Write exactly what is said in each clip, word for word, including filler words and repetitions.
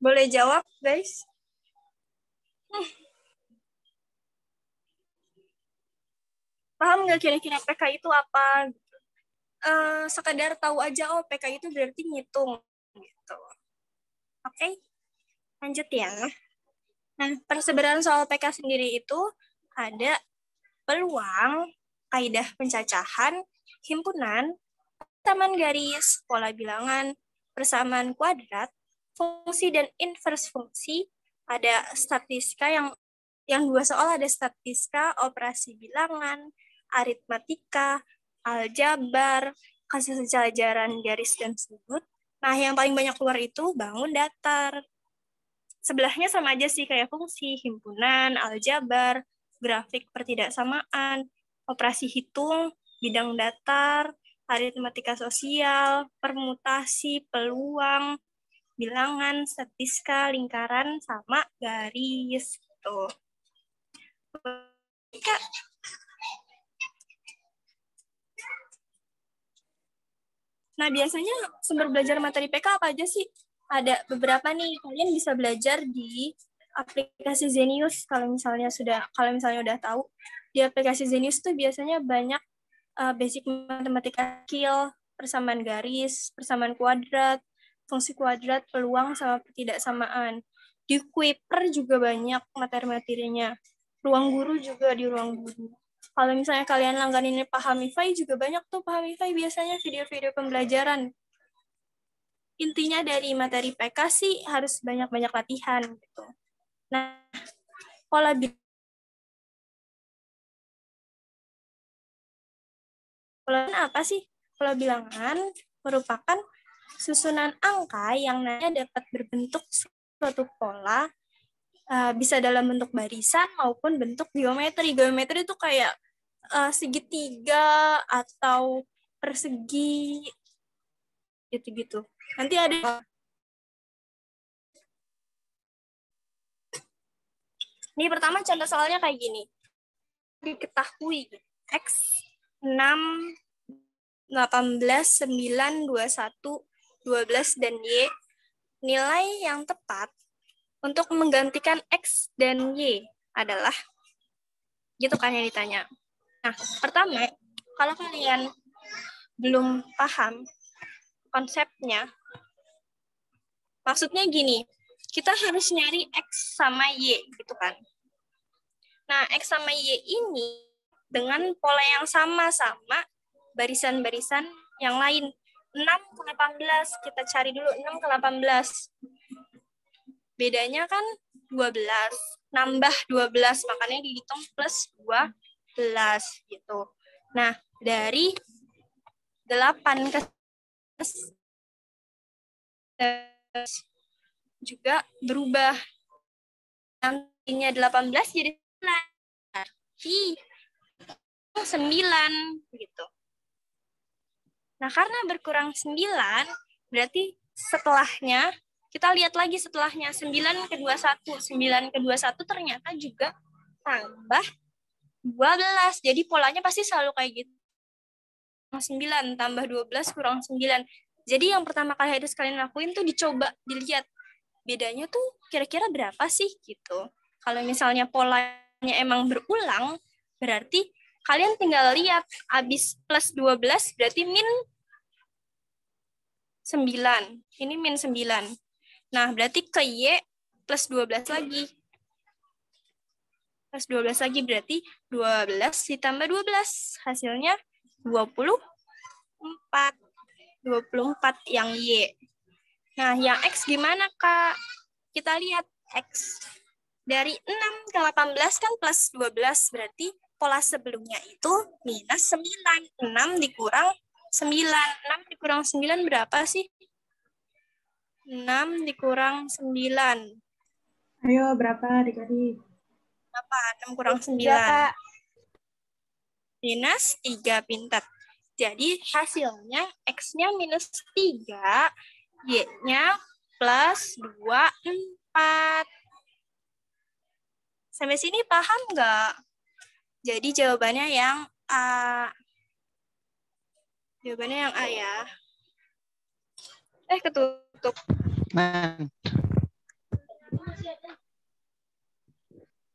Boleh jawab, guys? Hmm. Paham nggak kira-kira P K itu apa? Uh, sekedar tahu aja, oh P K itu berarti ngitung. Gitu. Oke, okay? Lanjut ya. Nah, persebaran soal P K sendiri itu ada peluang, kaidah pencacahan, himpunan, persamaan garis, pola bilangan, persamaan kuadrat, fungsi dan inverse fungsi, ada statistika yang yang dua soal ada statistika, operasi bilangan, aritmatika, aljabar, kasus sejajaran garis dan sudut. Nah, yang paling banyak keluar itu bangun datar. Sebelahnya sama aja sih kayak fungsi, himpunan, aljabar, grafik pertidaksamaan, operasi hitung, bidang datar, aritmatika sosial, permutasi, peluang, bilangan, statistika, lingkaran, sama garis. Tuh. Nah, biasanya sumber belajar materi P K apa aja sih? Ada beberapa nih. Kalian bisa belajar di aplikasi Zenius kalau misalnya sudah kalau misalnya udah tahu. Di aplikasi Zenius tuh biasanya banyak uh, basic matematika skill, persamaan garis, persamaan kuadrat, fungsi kuadrat, peluang sama ketidaksamaan. Di Kuiper juga banyak materi-materinya. Ruang guru juga di ruang guru. Kalau misalnya kalian langganin Pahamify juga banyak tuh Pahamify biasanya video-video pembelajaran. Intinya dari materi P K sih harus banyak-banyak latihan gitu. Nah, pola bilangan apa sih? Pola bilangan merupakan susunan angka yang nantinya dapat berbentuk suatu pola, uh, bisa dalam bentuk barisan maupun bentuk geometri. Geometri itu kayak uh, segitiga atau persegi gitu-gitu. Nanti ada ini pertama contoh soalnya kayak gini. Diketahui X enam, delapan belas, sembilan, dua puluh satu, dua belas, dan Y nilai yang tepat untuk menggantikan X dan Y adalah gitu kan yang ditanya. Nah, pertama, kalau kalian belum paham konsepnya, maksudnya gini, kita harus nyari X sama Y gitu kan. Nah, X sama Y ini dengan pola yang sama-sama barisan-barisan yang lain. enam ke delapan belas, kita cari dulu enam ke delapan belas. Bedanya kan dua belas, nambah dua belas, makanya dihitung plus dua belas gitu. Nah, dari delapan ke juga berubah. Nantinya delapan belas jadi sembilan gitu. Nah, karena berkurang sembilan, berarti setelahnya, kita lihat lagi setelahnya, sembilan ke dua puluh satu. sembilan ke dua puluh satu ternyata juga tambah dua belas. Jadi polanya pasti selalu kayak gitu. sembilan tambah dua belas kurang sembilan. Jadi yang pertama kali harus kalian lakuin tuh dicoba, dilihat. Bedanya tuh kira-kira berapa sih gitu. Kalau misalnya polanya emang berulang, berarti kalian tinggal lihat, habis plus dua belas berarti min sembilan. Ini min sembilan. Nah, berarti ke Y plus dua belas lagi. Plus dua belas lagi berarti dua belas ditambah dua belas. Hasilnya dua puluh empat. dua puluh empat yang Y. Nah, yang X gimana, Kak? Kita lihat X. Dari enam ke delapan belas kan plus dua belas. Berarti pola sebelumnya itu minus sembilan. enam dikurang sembilan. enam dikurang sembilan berapa sih? enam dikurang sembilan. Ayo, berapa adik-adik? Berapa? enam kurang sembilan. Minus tiga, pintar. Jadi hasilnya X-nya minus tiga, Y-nya plus dua puluh empat. Sampai sini paham nggak? Jadi jawabannya yang A. Jawabannya yang A ya. Eh, ketutup. Man.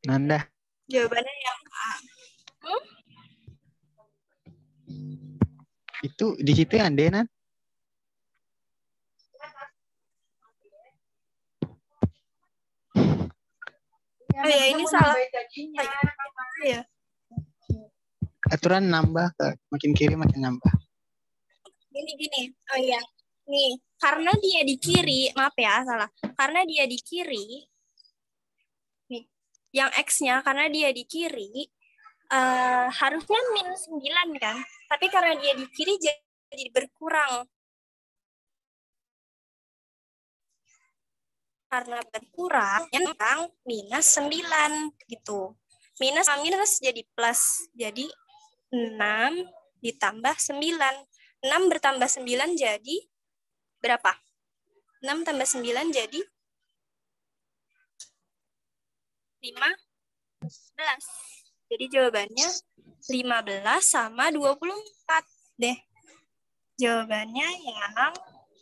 Nanda. Jawabannya yang A. Hmm? Itu di situ yang D, Nan? Oh ya, ini salah. Ya. Aturan nambah ke makin kiri makin nambah. Gini gini. Oh iya. Nih, karena dia di kiri, maaf ya, salah. Karena dia di kiri, nih, yang X-nya karena dia di kiri, uh, harusnya min sembilan kan? Tapi karena dia di kiri jadi berkurang. Karena berkurang, yang minus sembilan gitu. Minus minus jadi plus. Jadi enam ditambah sembilan. enam bertambah sembilan jadi berapa? enam tambah sembilan jadi lima belas. Jadi jawabannya lima belas sama dua puluh empat deh. Jawabannya yang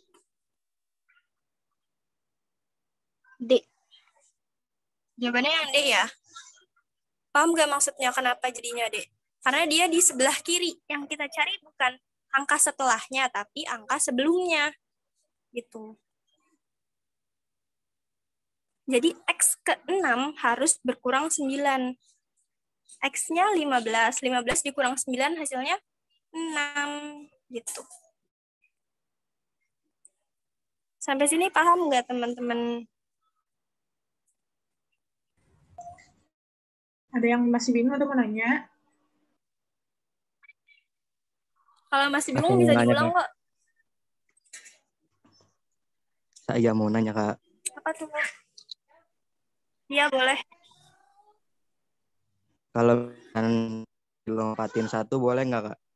D. Jawabannya yang D ya. Paham gak maksudnya kenapa jadinya D? Karena dia di sebelah kiri. Yang kita cari bukan angka setelahnya, tapi angka sebelumnya. Gitu. Jadi X ke enam harus berkurang sembilan. X-nya lima belas. lima belas dikurang sembilan hasilnya enam. Gitu. Sampai sini paham nggak teman-teman? Ada yang masih bingung atau mau nanya? Kalau masih bingung bisa diulang kok. Saya mau nanya, Kak. Apa tuh? Iya, boleh. Kalau dilompatin satu boleh nggak, Kak?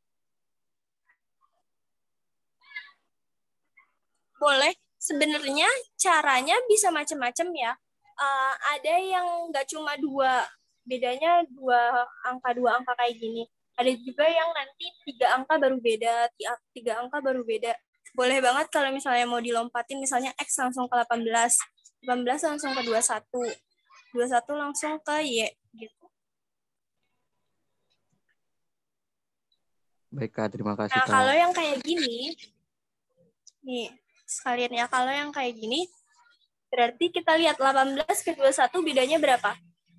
Boleh. Sebenarnya caranya bisa macam-macam ya. Uh, ada yang nggak cuma dua, bedanya dua angka dua angka kayak gini. Ada juga yang nanti tiga angka baru beda, tiga angka baru beda. Boleh banget kalau misalnya mau dilompatin, misalnya X langsung ke delapan belas, delapan belas langsung ke dua puluh satu, dua puluh satu langsung ke Y, gitu. Baik, Kak. Terima kasih, Nah, Kak. kalau yang kayak gini, nih, sekalian ya, kalau yang kayak gini, berarti kita lihat delapan belas ke dua puluh satu bedanya berapa?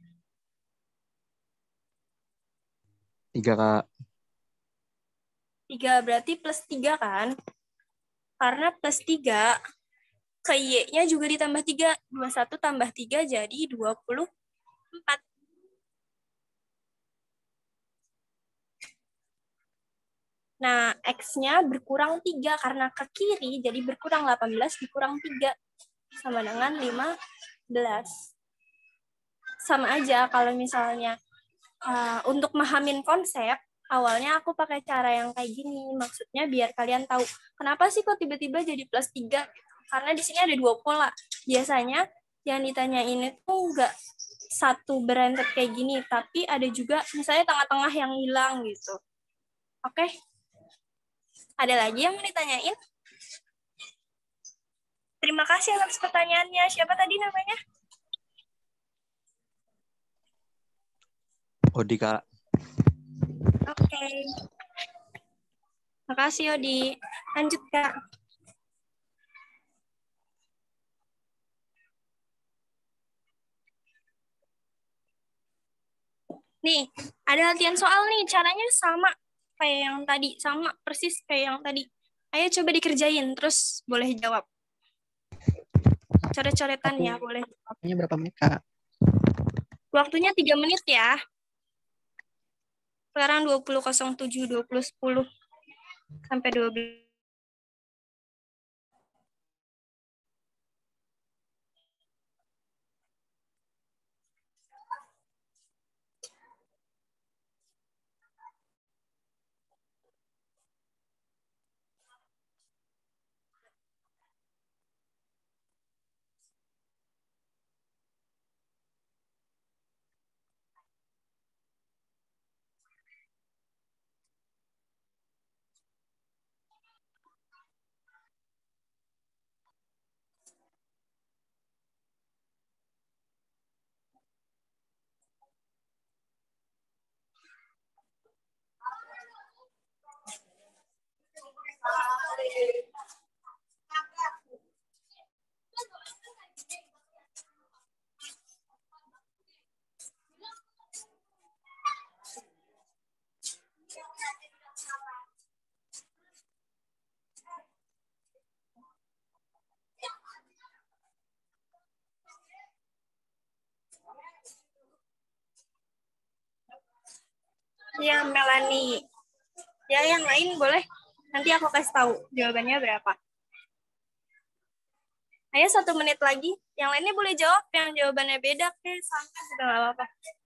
tiga, Kak. tiga, berarti plus tiga kan? Karena plus tiga, ke Y-nya juga ditambah tiga. dua puluh satu tambah tiga jadi dua puluh empat. Nah, X-nya berkurang tiga karena ke kiri, jadi berkurang delapan belas dikurang tiga. Sama dengan lima belas. Sama aja kalau misalnya uh, untuk memahamin konsep, awalnya aku pakai cara yang kayak gini. Maksudnya biar kalian tahu, kenapa sih kok tiba-tiba jadi plus tiga? Karena di sini ada dua pola. Biasanya yang ditanyain itu enggak satu berentet kayak gini, tapi ada juga misalnya tengah-tengah yang hilang gitu. Oke? Ada lagi yang mau ditanyain? Terima kasih atas pertanyaannya. Siapa tadi namanya? Odi, Kak. Oke. Okay. Makasih, Odi. Lanjut, Kak. Nih, ada latihan soal nih. Caranya sama kayak yang tadi. Sama persis kayak yang tadi. Ayo coba dikerjain, terus boleh jawab. Coret-coretan ya, boleh. Waktunya berapa menit, Kak? Waktunya tiga menit ya. Sekarang dua puluh nol tujuh, dua puluh sepuluh sampai dua belas. Ya, Melanie. Ya, yang lain boleh. Nanti aku kasih tahu jawabannya berapa. Ayo satu menit lagi. Yang lainnya boleh jawab. Yang jawabannya beda, oke, sama juga nggak apa-apa.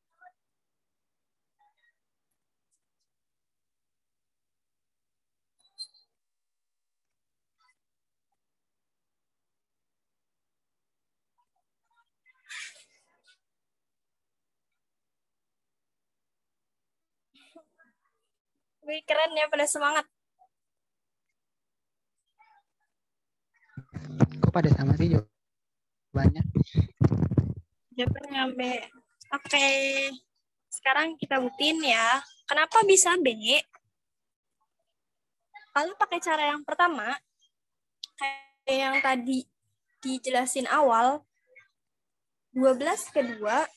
Wih, keren ya, pada semangat. Kok pada sama sih jawabannya? Jawabannya B. Oke. Sekarang kita buktiin ya. Kenapa bisa B? Kalau pakai cara yang pertama, kayak yang tadi dijelasin awal, dua belas kedua,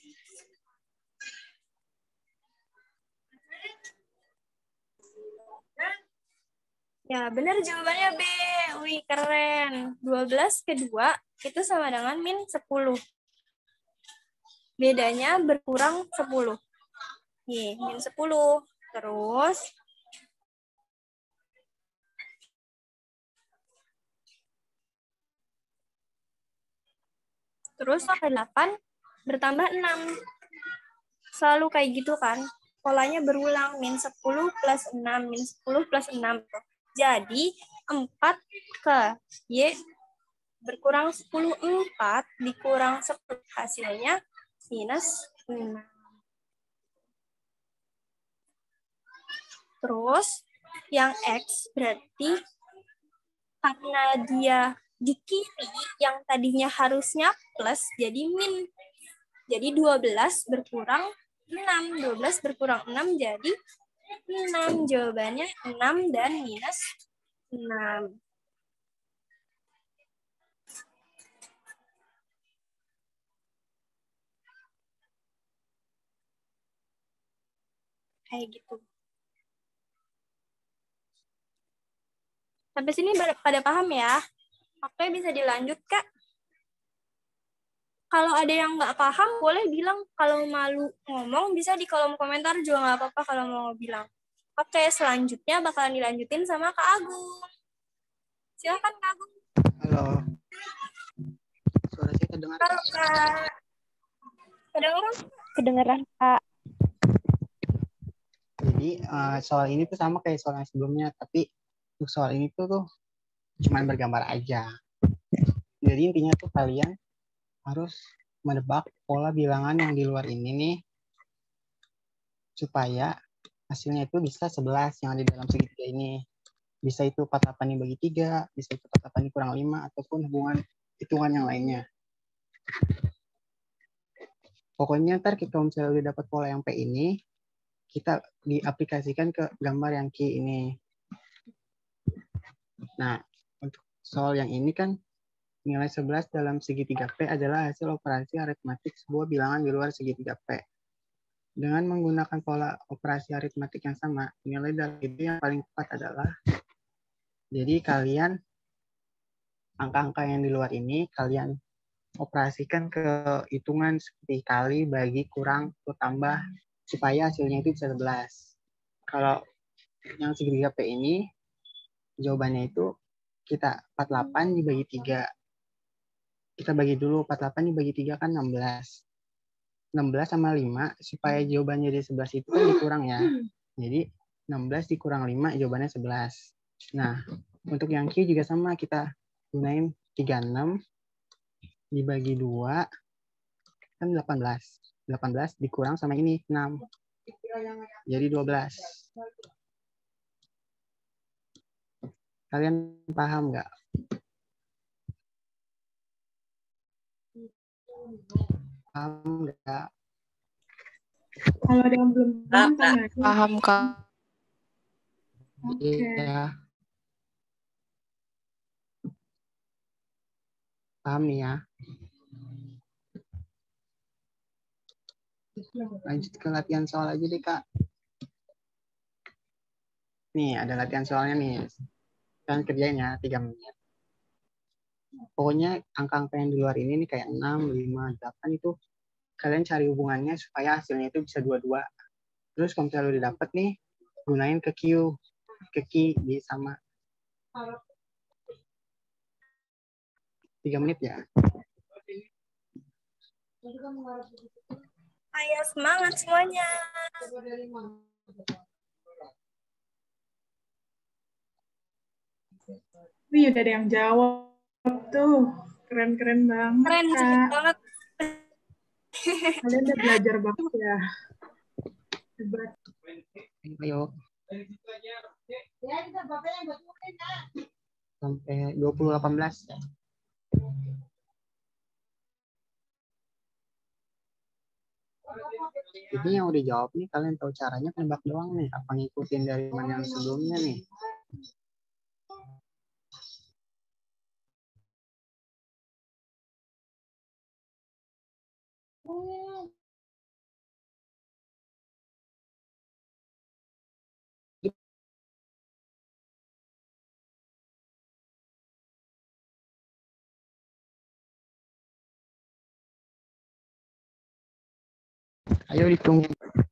ya benar jawabannya B. Wih, keren. dua belas kedua itu sama dengan min sepuluh. Bedanya berkurang sepuluh. Nih, min sepuluh. Terus, terus sampai delapan bertambah enam. Selalu kayak gitu kan. Polanya berulang, min sepuluh plus enam, min sepuluh plus enam. Jadi, empat ke Y berkurang sepuluh, empat dikurang sepuluh, hasilnya minus enam. Terus, yang X berarti karena dia di kiri, yang tadinya harusnya plus, jadi min. Jadi dua belas berkurang enam. dua belas berkurang enam jadi enam. Jawabannya enam dan minus enam. Kayak gitu. Sampai sini pada paham ya? Oke, bisa dilanjut, Kak. Kalau ada yang nggak paham, boleh bilang. Kalau malu ngomong, bisa di kolom komentar juga nggak apa-apa kalau mau bilang. Oke, selanjutnya bakalan dilanjutin sama Kak Agung. Silakan, Kak Agung. Halo. Suara saya kedengaran? Halo, Kak. Kedengeran? Kedengeran, Kak. Jadi uh, soal ini tuh sama kayak soal yang sebelumnya, tapi untuk soal ini tuh tuh cuman bergambar aja. Jadi intinya tuh kalian harus menebak pola bilangan yang di luar ini nih supaya hasilnya itu bisa sebelas yang ada di dalam segitiga ini. Bisa itu empat puluh delapan dibagi tiga, bisa itu empat puluh delapan dikurang lima, ataupun hubungan hitungan yang lainnya. Pokoknya ntar kalau misalnya udah dapat pola yang P ini, kita diaplikasikan ke gambar yang Q ini. Nah, untuk soal yang ini kan nilai sebelas dalam segitiga P adalah hasil operasi aritmatik sebuah bilangan di luar segitiga P. Dengan menggunakan pola operasi aritmatik yang sama, nilai dari itu yang paling tepat adalah, jadi kalian angka-angka yang di luar ini kalian operasikan ke hitungan seperti kali, bagi, kurang, atau tambah, supaya hasilnya itu bisa sebelas. Kalau yang segitiga P ini, jawabannya itu kita empat puluh delapan dibagi tiga. Kita bagi dulu, empat puluh delapan dibagi tiga kan enam belas. enam belas sama lima, supaya jawabannya dari sebelas itu kan dikurang ya. Jadi enam belas dikurang lima, jawabannya sebelas. Nah, untuk yang Q juga sama, kita gunain tiga puluh enam dibagi dua, kan delapan belas. delapan belas dikurang sama ini, enam. Jadi dua belas. Kalian paham nggak? Paham nggak? Kalau ada yang belum paham, tanya. Paham, Kak. Oke. Iya. Paham nih ya. Lanjut ke latihan soal aja deh, Kak. Nih, ada latihan soalnya nih. Kalian kerjain ya, tiga menit. Pokoknya angka-angka yang di luar ini nih kayak enam, lima, delapan itu kalian cari hubungannya supaya hasilnya itu bisa dua-dua. Terus kalau misalnya udah dapet nih, gunain ke Q. Ke Q di sama. Tiga menit ya. Ayo semangat semuanya. Wih, udah ada yang jawab tuh. Keren-keren banget, Keren Kak. banget. Kalian udah belajar banget ya. Hebat. Ayo. Sampai dua puluh delapan belas. Jadi yang udah jawab nih, kalian tahu caranya penebak doang nih. Apa ngikutin dari mana yang sebelumnya nih? Ayo ditunggu.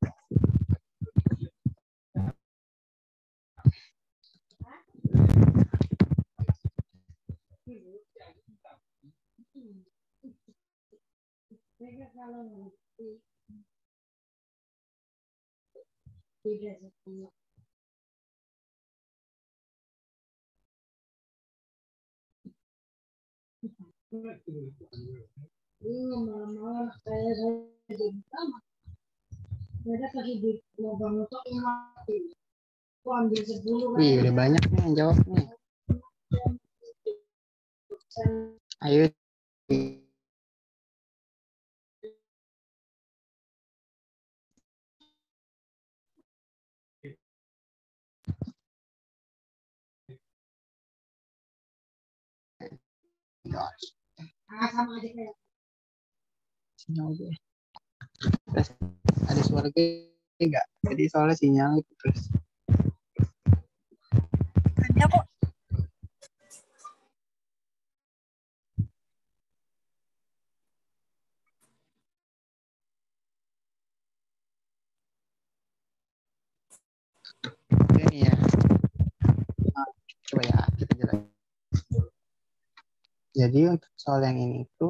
Wih, udah banyak nih yang jawab nih. Ayo. Sinyal gue. Terus ada suara gue enggak? Jadi soalnya sinyal itu terus. Ada kok. Ini ya. Nah, coba ya kita jelas. Jadi untuk soal yang ini itu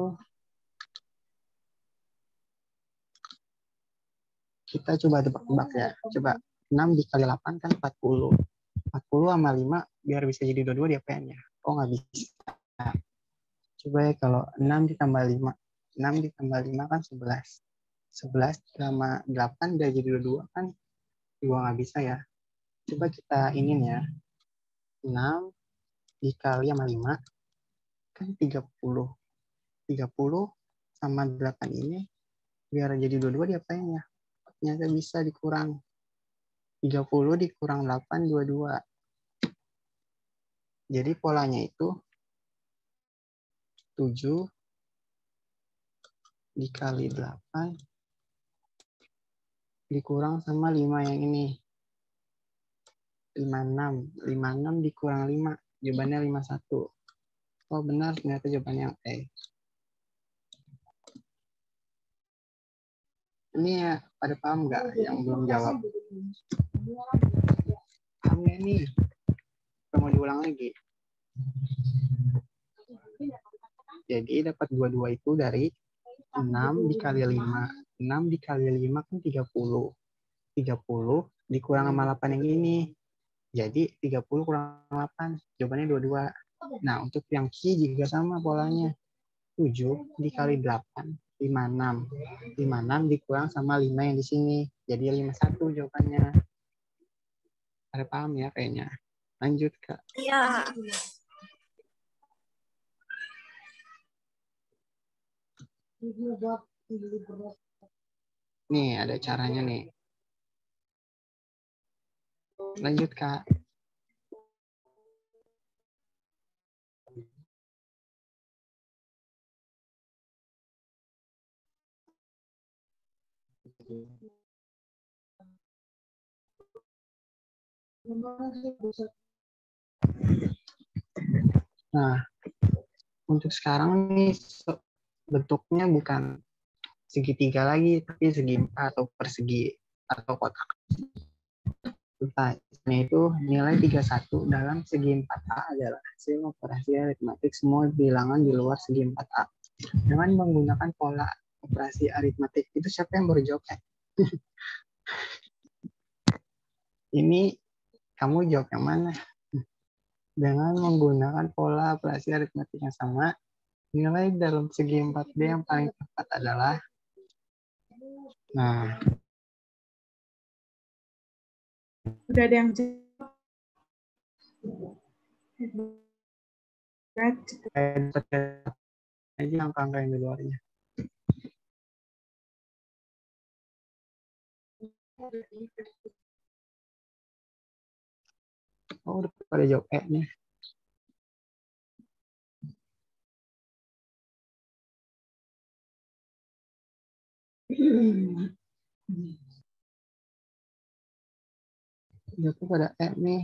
kita coba tebak-tebak ya. Coba enam dikali delapan kan empat puluh. empat puluh sama lima biar bisa jadi dua-dua diapain ya? Oh nggak bisa. Coba ya kalau enam ditambah lima. enam ditambah lima kan sebelas. sebelas sama delapan biar jadi dua-dua kan juga nggak bisa ya. Coba kita inin ya. enam dikali sama lima kan tiga puluh. tiga puluh sama delapan ini biar jadi dua-dua diapain ya? Ternyata bisa dikurang. tiga puluh dikurang delapan, dua puluh dua. Jadi polanya itu tujuh dikali delapan dikurang sama lima yang ini. lima puluh enam. lima puluh enam dikurang lima. Jawabannya lima puluh satu. Oh benar, ternyata jawabannya yang E. Ini ya, pada paham nggak yang belum jawab? Paham nggak nih? Mau diulang lagi. Jadi dapat dua puluh dua itu dari enam dikali lima. enam dikali lima kan tiga puluh. tiga puluh dikurang sama delapan yang ini. Jadi tiga puluh kurang delapan. Jawabannya dua puluh dua. Nah, untuk yang Q juga sama polanya. tujuh dikali delapan. lima puluh enam. lima puluh enam dikurang sama lima yang di sini. Jadi lima puluh satu jawabannya. Ada paham ya kayaknya. Lanjut, Kak. Iya. Nih, ada caranya nih. Lanjut, Kak. Nah, untuk sekarang nih bentuknya bukan segitiga lagi, tapi segi atau persegi. atau kotak. Pertanyaannya itu nilai tiga puluh satu dalam segi empat A adalah hasil operasi aritmatik semua bilangan di luar segi empat A. Dengan menggunakan pola operasi aritmatik. Itu siapa yang baru jawab? Ini kamu jawab yang mana? Dengan menggunakan pola operasi aritmatik yang sama, nilai dalam segi empat B yang paling tepat adalah, nah, Udah ada yang jawab. dapat aja angka-angka yang di luarnya. Oh, udah pada jawab E nih. Jawabnya pada E nih.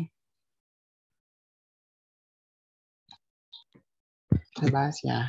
Kita bahas ya.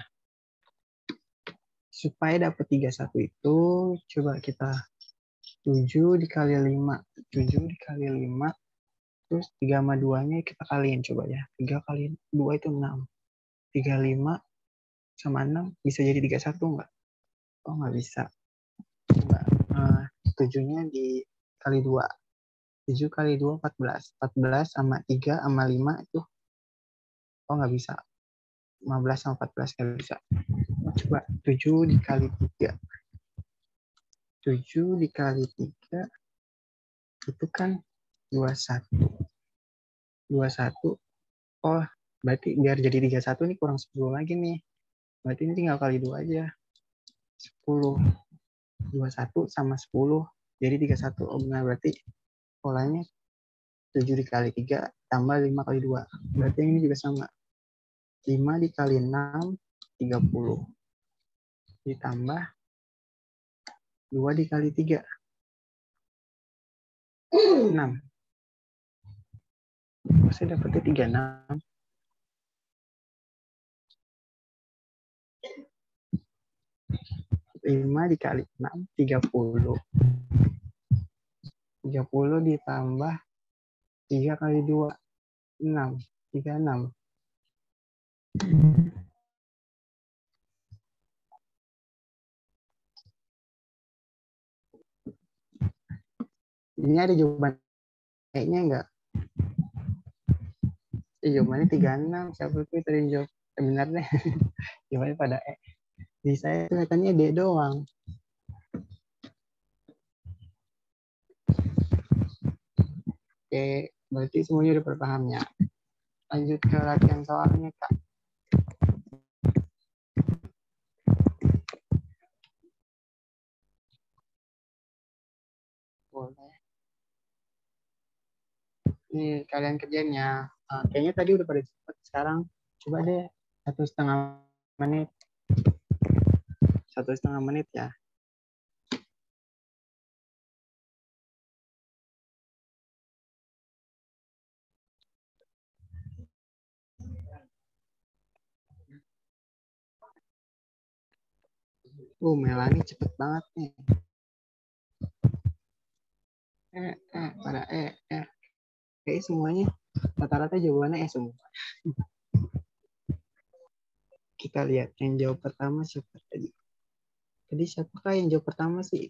Supaya dapat tiga puluh satu itu, coba kita tujuh dikali lima. tujuh dikali lima. Terus tiga sama dua-nya kita kaliin coba ya. tiga kali dua itu enam. tiga puluh lima sama enam bisa jadi tiga puluh satu enggak? Oh, nggak bisa. Coba uh, tujuh-nya dikali dua. tujuh kali dua, empat belas. empat belas sama tiga sama lima itu, oh nggak bisa. lima belas sama empat belas nggak bisa. Coba tujuh dikali tiga. tujuh dikali tiga itu kan dua puluh satu. dua puluh satu. Oh, berarti biar jadi tiga puluh satu nih kurang sepuluh lagi nih. Berarti ini tinggal kali dua aja. sepuluh. dua puluh satu sama sepuluh. Jadi tiga puluh satu. Oh benar, berarti polanya tujuh dikali tiga tambah lima kali dua. Berarti yang ini juga sama. lima dikali enam, tiga puluh. Ditambah dua dikali tiga. enam. Saya dapetnya tiga puluh enam. lima dikali enam, tiga puluh. tiga puluh ditambah tiga kali dua, enam. tiga puluh enam. Ini ada jawaban E-nya enggak? Eh, jawabannya tiga puluh enam. Siapa tuh tadi yang jawab? Sebenarnya jawabannya pada E. Di saya kelihatannya D doang. Oke, berarti semuanya udah berpahamnya. Lanjut ke latihan soalnya, Kak. Boleh. Ini kalian kerjanya. Uh, kayaknya tadi udah pada cepet. Sekarang coba deh satu setengah menit. Satu setengah menit ya. Oh, Melani cepet banget nih. Eh, eh, pada eh, eh. Kayaknya semuanya rata-rata jawabannya eh semua. Kita lihat yang jawab pertama siapa tadi. Tadi siapakah yang jawab pertama sih?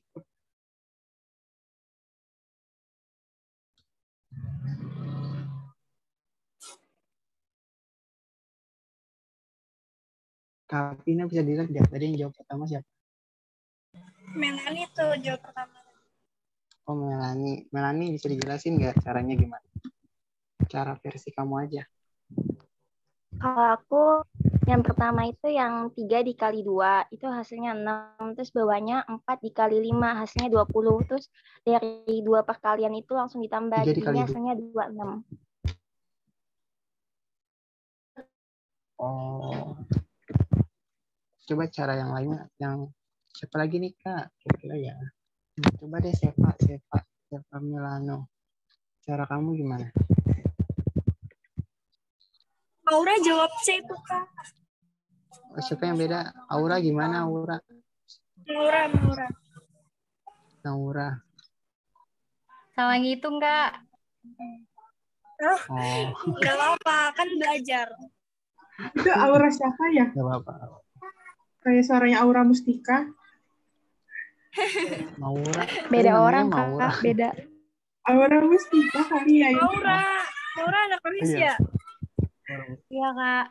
Kapina bisa dilihat nggak? Tadi yang jawab pertama siapa? Melani tuh jawab pertama. Oh, Melani. Melani bisa dijelasin nggak caranya gimana? Cara versi kamu aja. Kalau aku yang pertama itu yang tiga dikali dua itu hasilnya enam, terus bawahnya empat dikali lima hasilnya dua puluh, terus dari dua perkalian itu langsung ditambah tiga dikali jadinya dua. hasilnya dua puluh enam. Oh. Coba cara yang lainnya, yang siapa lagi nih Kak? Kira-kira ya. Coba deh Sepa, Sepa, Sepa Milano. Cara kamu gimana? Aura jawab C itu, Kak. Oh, siapa yang beda? Aura gimana Aura? Aura, Aura. Aura. Sama ngitung, Kak. Oh, Oh, nggak apa-apa, kan belajar. Itu aura siapa ya? nggak apa-apa. Kayak suaranya Aura Mustika. Maura. Beda Tadi namanya orang, Maura. Kak. Beda. Aura Mustika kali ya. Itu. Maura, Maura anak Kamis Iya. ya? Iya, Kak.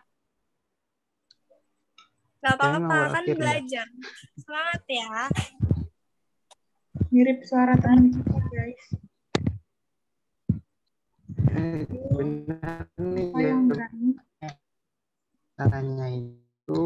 Nggak Kayaknya apa-apa, Maura kan Firda. belajar. Semangat ya. Mirip suara teman kita, guys. Eh, benar nih Apa yang ya. berani? Caranya itu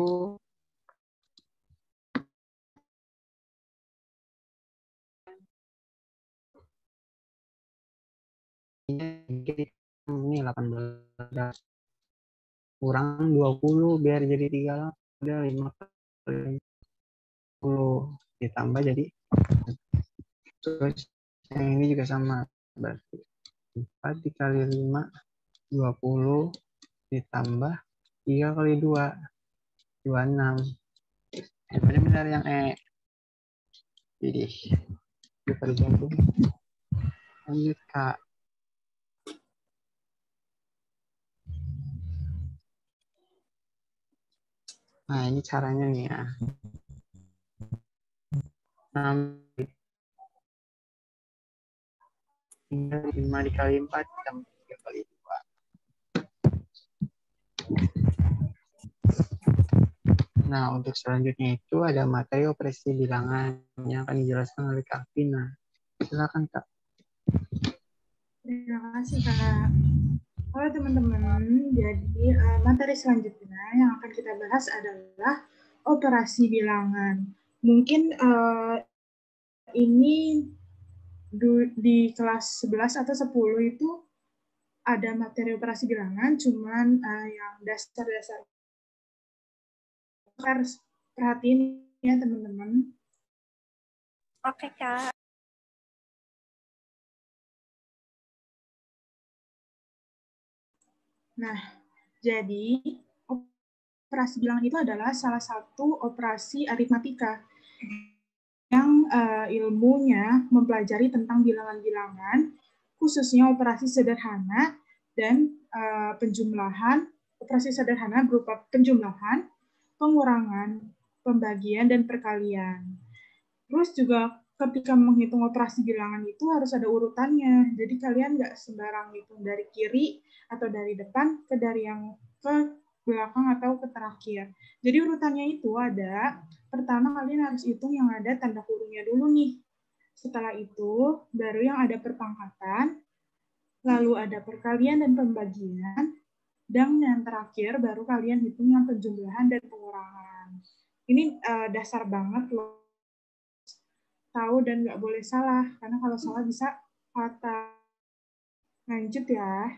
ini delapan belas kurang dua puluh biar jadi tiga puluh delapan, udah lima kali sepuluh ditambah jadi, terus yang ini juga sama, berarti empat dikali lima dua puluh ditambah tiga kali dua dua puluh enam. Yang benar-benar yang E. Jadi dikerjain dulu. Lanjut Kak. Nah ini caranya nih ya. lima dikali empat ditambah tiga kali dua. Nah untuk selanjutnya itu ada materi operasi bilangan yang akan dijelaskan oleh Kak Vina. Silakan Kak. Terima kasih, Kak. Halo teman-teman, jadi uh, materi selanjutnya yang akan kita bahas adalah operasi bilangan. Mungkin uh, ini du- di kelas sebelas atau sepuluh itu ada materi operasi bilangan, cuman uh, yang dasar-dasar harus perhatiin ya teman-teman. Oke, Kak. Nah, jadi operasi bilangan itu adalah salah satu operasi aritmatika yang uh, ilmunya mempelajari tentang bilangan-bilangan, khususnya operasi sederhana dan uh, penjumlahan. Operasi sederhana berupa penjumlahan, pengurangan, pembagian, dan perkalian. Terus juga ketika menghitung operasi bilangan itu harus ada urutannya. Jadi kalian nggak sembarang hitung dari kiri atau dari depan ke dari yang ke belakang atau ke terakhir. Jadi urutannya itu ada, pertama kalian harus hitung yang ada tanda kurungnya dulu nih. Setelah itu baru yang ada perpangkatan, lalu ada perkalian dan pembagian, dan yang terakhir baru kalian hitung yang penjumlahan dan pengurangan. Ini uh, dasar banget loh. Tahu dan nggak boleh salah, karena kalau salah bisa fatal. Lanjut ya.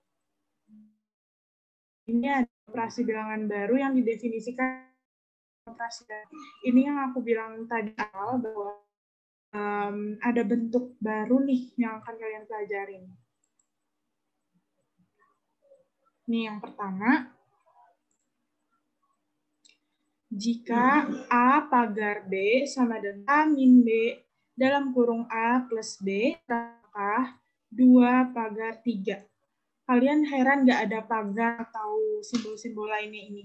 Ini ada operasi bilangan baru yang didefinisikan operasi. Ini yang aku bilang tadi awal bahwa um, ada bentuk baru nih yang akan kalian pelajarin. Ini yang pertama. Jika A pagar B sama dengan A min B dalam kurung A plus B, maka dua pagar tiga. Kalian heran nggak ada pagar atau simbol-simbol lainnya ini?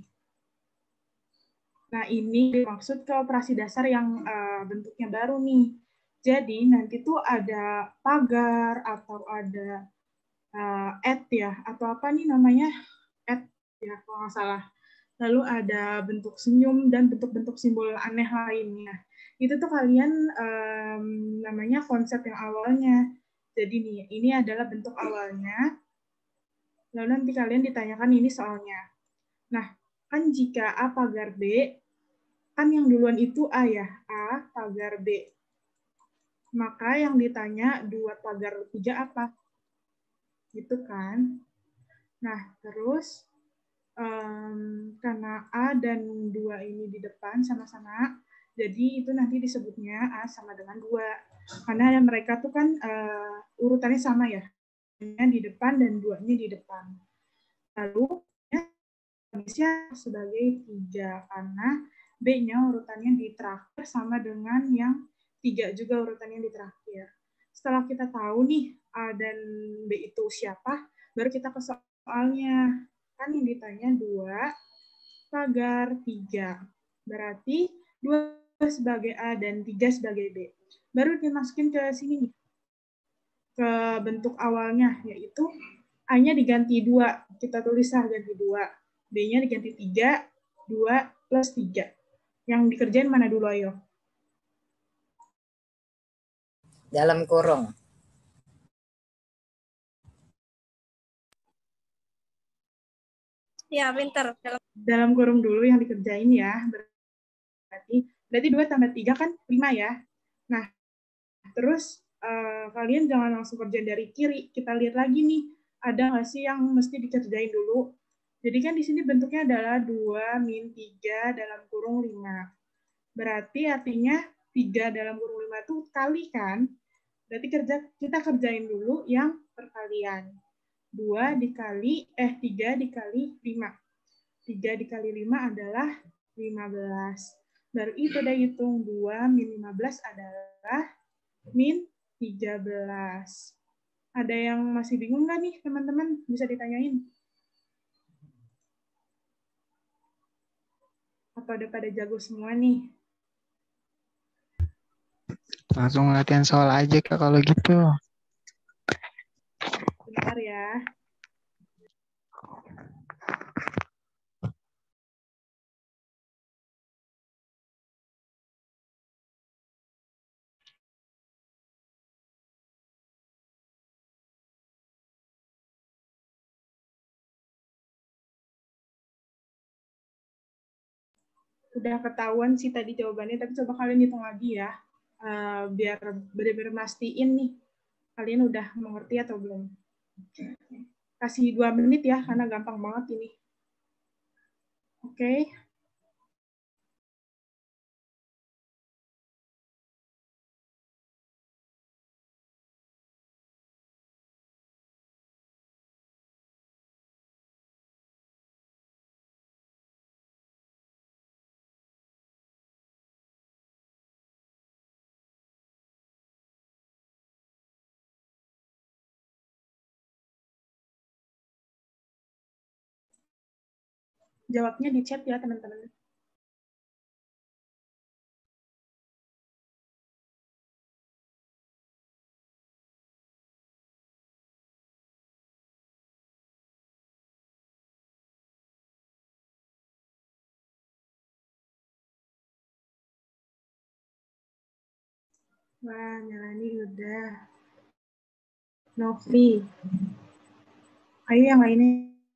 Nah, ini dimaksud ke operasi dasar yang uh, bentuknya baru nih. Jadi, nanti tuh ada pagar atau ada uh, add ya, atau apa nih namanya? Add ya, kalau nggak salah. Lalu ada bentuk senyum dan bentuk-bentuk simbol aneh lainnya. Itu tuh kalian um, namanya konsep yang awalnya. Jadi nih, ini adalah bentuk awalnya. Lalu nanti kalian ditanyakan ini soalnya. Nah, kan jika A pagar B, kan yang duluan itu A ya, A pagar B. Maka yang ditanya dua pagar tiga apa? Gitu kan. Nah, terus um, karena A dan dua ini di depan sama-sama, jadi itu nanti disebutnya A sama dengan dua. Karena mereka tuh kan uh, urutannya sama ya. Di depan dan duanya di depan. Lalu Indonesia sebagai tiga karena B-nya urutannya di terakhir sama dengan yang tiga juga urutannya di terakhir. setelah kita tahu nih A dan B itu siapa, baru kita ke soalnya. Kan yang ditanya dua pagar tiga. Berarti dua sebagai A dan tiga sebagai B. Baru dimasukin ke sini nih. Ke bentuk awalnya, yaitu A-nya diganti dua. Kita tulis lah ganti dua. B-nya diganti tiga, dua plus tiga. Yang dikerjain mana dulu, ayo? Dalam kurung. Ya, pinter. Dalam, Dalam kurung dulu yang dikerjain ya. Berarti berarti dua tambah tiga kan lima ya. Nah, terus uh, kalian jangan langsung kerjain dari kiri. Kita lihat lagi nih, ada nggak sih yang mesti dikerjain dulu? Jadi kan di sini bentuknya adalah dua min tiga dalam kurung lima. Berarti artinya tiga dalam kurung lima itu kali kan? Berarti kerja kita kerjain dulu yang perkalian. dua dikali, eh tiga dikali lima. tiga dikali lima adalah lima belas. Baru itu udah hitung. dua min lima belas adalah min tiga belas. Ada yang masih bingung nggak nih teman-teman? Bisa ditanyain. Atau udah pada jago semua nih? Langsung latihan soal aja Kak kalau gitu. Bentar ya. Udah ketahuan sih tadi jawabannya, tapi coba kalian hitung lagi ya. Uh, biar benar-benar mastiin nih. Kalian udah mengerti atau belum? Kasih dua menit ya, karena gampang banget ini. Oke. Okay. Jawabnya di chat ya, teman-teman. Wah, Melani udah. Novi. Ayo yang lainnya.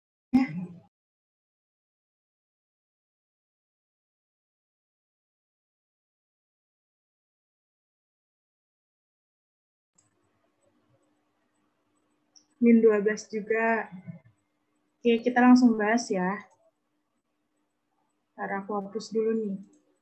min dua belas juga. Oke, kita langsung bahas ya. Ntar aku hapus dulu nih.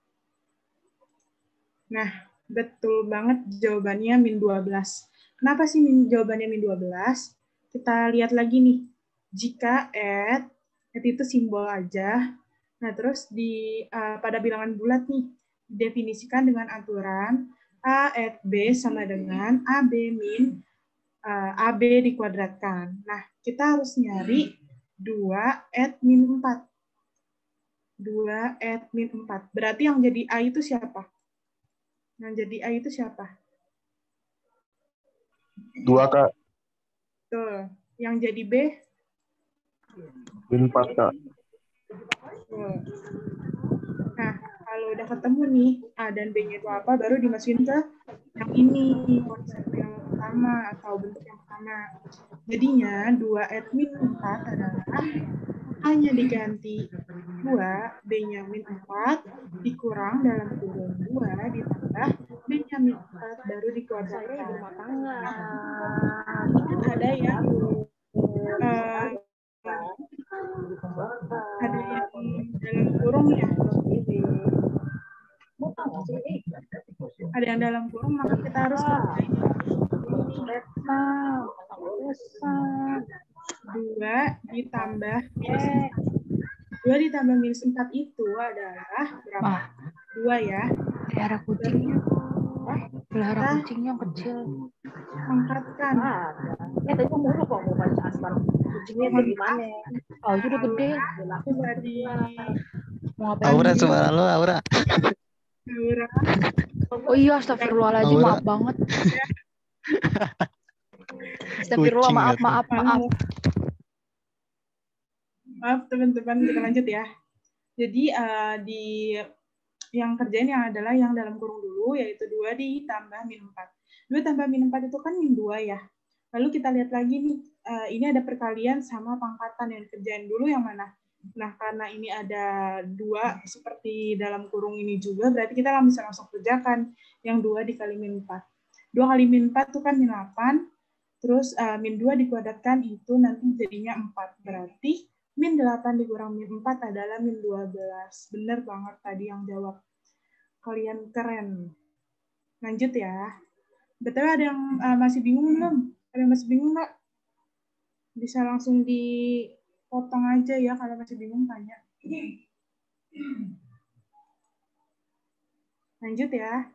Nah, betul banget jawabannya min dua belas. Kenapa sih min, jawabannya min dua belas? Kita lihat lagi nih. Jika at, at itu simbol aja. Nah, terus di uh, pada bilangan bulat nih, didefinisikan dengan aturan A at B sama dengan A B min uh, A B dikuadratkan. Nah, kita harus nyari dua at min empat. dua at min empat. Berarti yang jadi A itu siapa? Yang jadi A itu siapa? Dua, Kak. Tuh. Yang jadi B? Min empat, Kak. Tuh. Nah, kalau udah ketemu nih A dan B-nya itu apa, baru dimasukin ke yang ini, konsep yang pertama atau bentuk yang pertama. Jadinya dua at min empat adalah A-nya diganti dua, B-nya min empat, dikurang dalam kurung dua, ditambah B-nya min empat, baru dikuadratkan. Nah, ada yang uh, ada yang dalam kurung ya. Ada yang dalam kurung, maka kita harus kerjain dua ditambah minus empat. dua ditambah minus empat itu adalah berapa? dua ya. Pelihara kucingnya. Pelihara kucingnya kecil. Pangkatkan. Eh, tadi mau mulu kok mau bacaan bareng. Kucingnya tuh gimana? Oh, itu udah gede. Tadi. Mau ngapain? Aura, suara lo, Aura. Aura. Oh iya, astagfirullahaladzim, Aura. maaf banget. Astagfirullah, Kucing maaf, gitu. maaf, maaf. Maaf teman-teman, kita lanjut ya. Jadi uh, di yang kerjain yang adalah yang dalam kurung dulu, yaitu dua ditambah min empat. dua tambah min empat itu kan min dua ya. Lalu kita lihat lagi nih, uh, ini ada perkalian sama pangkatan, yang kerjain dulu yang mana? Nah, karena ini ada dua seperti dalam kurung ini juga, berarti kita bisa langsung kerjakan yang dua dikali min empat. dua kali min empat itu kan min delapan, terus uh, min dua dikuadratkan itu nanti jadinya empat. Berarti min delapan dikurang min empat adalah min dua belas. Bener banget tadi yang jawab. Kalian keren. Lanjut ya. Betul, ada yang uh, masih bingung belum? Ada yang masih bingung nggak? Bisa langsung dipotong aja ya, kalau masih bingung tanya. Lanjut ya.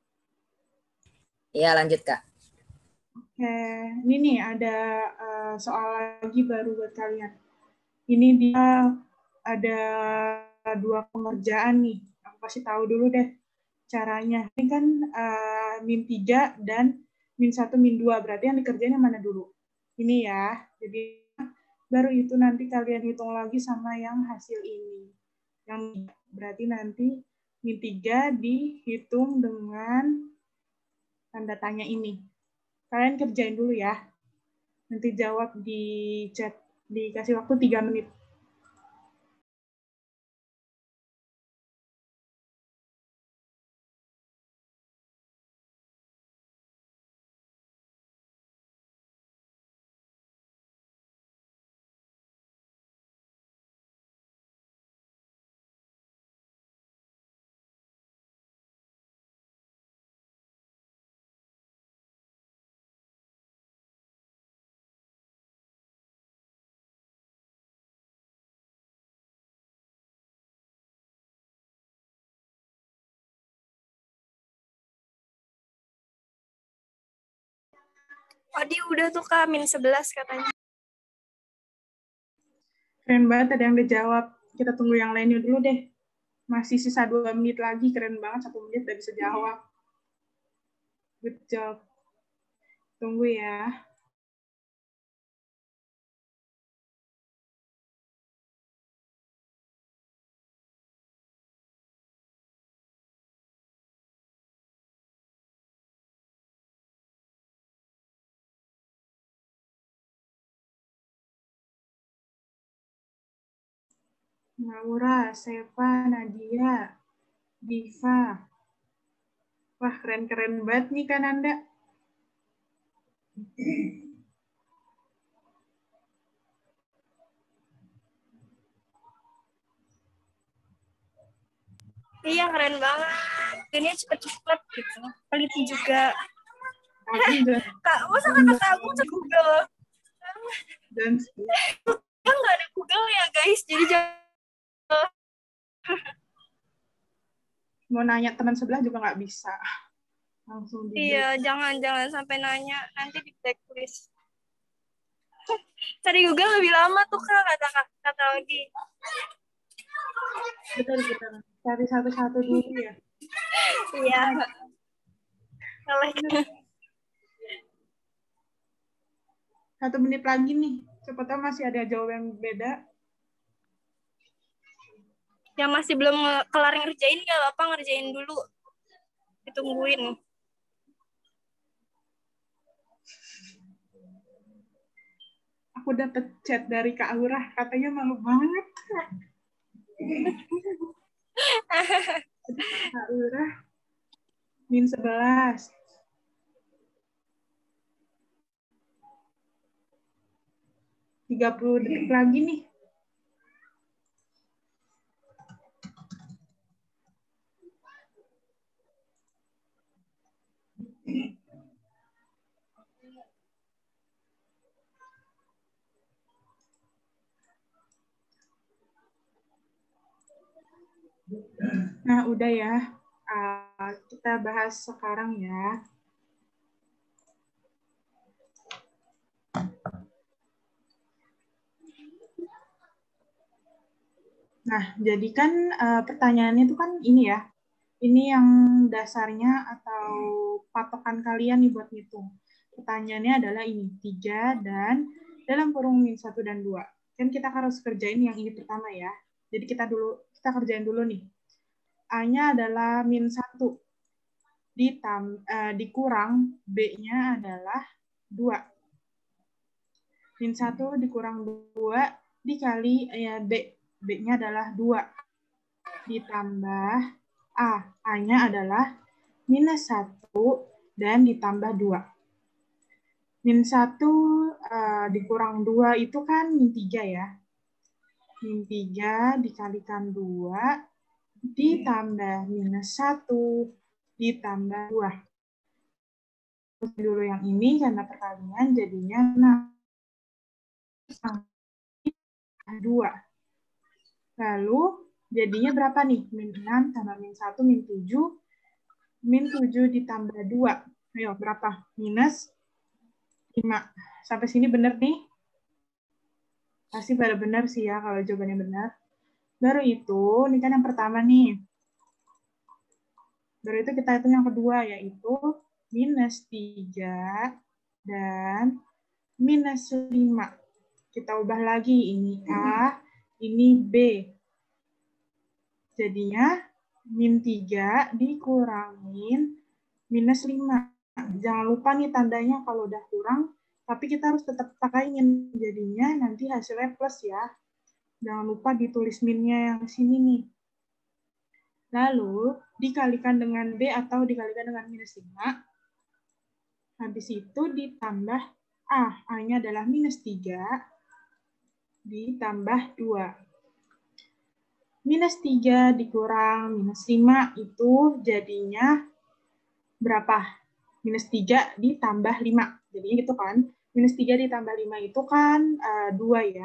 Iya, lanjut Kak. Oke, ini nih ada uh, soal lagi baru buat kalian. Ini dia ada dua pengerjaan nih. Aku kasih tahu dulu deh caranya. Ini kan uh, min tiga dan min satu, min dua. Berarti yang dikerjain yang mana dulu? Ini ya. Jadi baru itu nanti kalian hitung lagi sama yang hasil ini. Yang berarti nanti min tiga dihitung dengan tanda tanya ini. Kalian kerjain dulu ya. Nanti jawab di chat. Dikasih waktu tiga menit. Odi udah tuh Kak, min sebelas katanya. Keren banget, ada yang udah jawab. Kita tunggu yang lainnya dulu deh. Masih sisa dua menit lagi, keren banget. Satu menit udah bisa jawab. Good job. Tunggu ya. Laura, Seva, Nadia, Diva. Wah, keren-keren banget nih kan Anda. Iya, keren banget. Ini cepet-cepet gitu. Teliti juga. Kak, masa kakak tabung ke Google? Dan kan nggak ada Google ya guys, jadi jangan. Mau nanya teman sebelah juga nggak bisa. Langsung di Iya, jangan jangan sampai nanya, nanti di blacklist. Cari Google lebih lama tuh Kak, kata kata lagi. Betul betul. Cari satu-satu dulu ya. Iya. Satu menit lagi nih. Siapa tahu masih ada jawaban yang beda. Yang masih belum kelar ngerjain nggak apa-apa, ngerjain dulu. Ditungguin. Aku dapet chat dari Kak Aura, katanya malu banget. Kak Aura, min sebelas. tiga puluh detik lagi nih. Nah, udah ya. Uh, kita bahas sekarang ya. Nah, jadi kan uh, pertanyaannya itu kan ini ya. Ini yang dasarnya atau patokan kalian nih buat ngitung. Pertanyaannya adalah ini, tiga dan dalam kurung min satu dan dua. Kan kita harus kerjain yang ini pertama ya. Jadi kita dulu kita kerjain dulu nih. A-nya adalah min satu. Ditam, uh, dikurang B-nya adalah dua. Min satu dikurang dua dikali ya B. B-nya adalah dua. Ditambah A. A-nya adalah minus satu dan ditambah dua. Min satu uh, dikurang dua itu kan min tiga ya. Min tiga dikalikan dua ditambah minus satu ditambah dua. Terus dulu yang ini karena perkalian jadinya enam. dua. Lalu jadinya berapa nih? Min enam tambah min satu, min tujuh. Min tujuh ditambah dua. Ayo, berapa? Minus lima. Sampai sini benar nih? Pasti pada benar sih ya kalau jawabannya benar. Baru itu, ini kan yang pertama nih. Baru itu kita hitung yang kedua, yaitu minus tiga dan minus lima. Kita ubah lagi, ini A, ini B. Jadinya min tiga dikurangin minus lima. Jangan lupa nih tandanya kalau udah kurang, tapi kita harus tetap pakaiin. Jadinya nanti hasilnya plus ya. Jangan lupa ditulis minnya yang sini nih. Lalu dikalikan dengan B atau dikalikan dengan minus lima. Habis itu ditambah A. A-nya adalah minus tiga ditambah dua. Minus tiga dikurang minus lima itu jadinya berapa? Minus tiga ditambah lima. Jadinya gitu kan. Minus tiga ditambah lima itu kan uh, dua ya.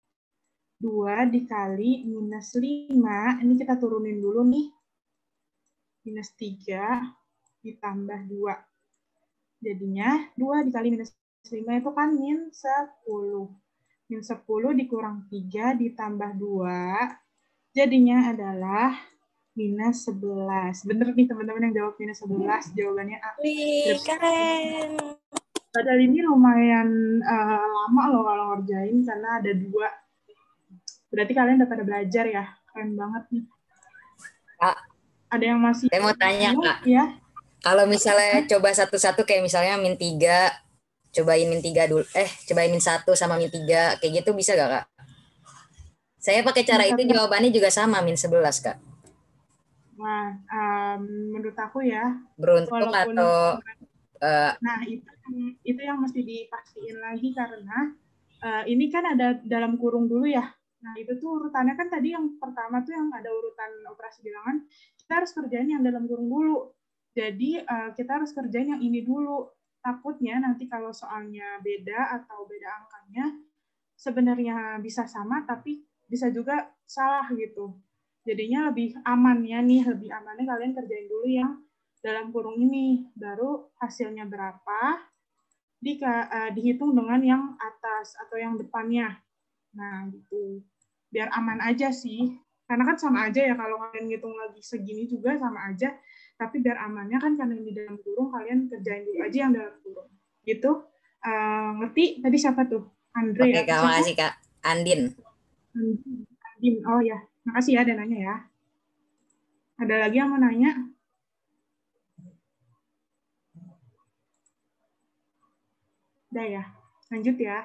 dua dikali minus lima. Ini kita turunin dulu nih. Minus tiga ditambah dua. Jadinya dua dikali minus lima itu kan min sepuluh. Min sepuluh dikurang tiga ditambah dua. Jadinya adalah minus sebelas. Bener nih teman-teman yang jawab minus sebelas. Jawabannya A. Wih, keren. Padahal ini lumayan uh, lama loh kalau ngerjain karena ada dua. Berarti kalian udah pada belajar ya. Keren banget nih. Kak, ada yang masih... Saya mau tanya, Kak. Ya? Kalau misalnya coba satu-satu kayak misalnya min tiga, cobain min tiga dulu. Eh, cobain min satu sama min tiga. Kayak gitu bisa gak, Kak? Saya pakai cara itu jawabannya juga sama, min sebelas, Kak. Nah, um, menurut aku ya. Beruntung walaupun, atau... Uh, nah, itu, itu yang mesti dipastiin lagi karena uh, ini kan ada dalam kurung dulu ya. Nah, itu tuh urutannya kan tadi yang pertama tuh yang ada urutan operasi bilangan, kita harus kerjain yang dalam kurung dulu. Jadi, uh, kita harus kerjain yang ini dulu. Takutnya nanti kalau soalnya beda atau beda angkanya, sebenarnya bisa sama, tapi bisa juga salah gitu. Jadinya lebih aman ya nih, lebih amannya kalian kerjain dulu yang dalam kurung ini. Baru hasilnya berapa, di, uh, dihitung dengan yang atas atau yang depannya. Nah, gitu. Biar aman aja sih. Karena kan sama aja ya, kalau kalian ngitung lagi segini juga sama aja. Tapi biar amannya kan karena ini dalam kurung, kalian kerjain dulu aja yang dalam kurung. Gitu. Uh, ngerti? Tadi siapa tuh? Andre. Oke, Kak. Makasih, Kak. Andin. Andin. Oh ya. Makasih ya ada nanya ya. Ada lagi yang mau nanya? Udah ya. Lanjut ya.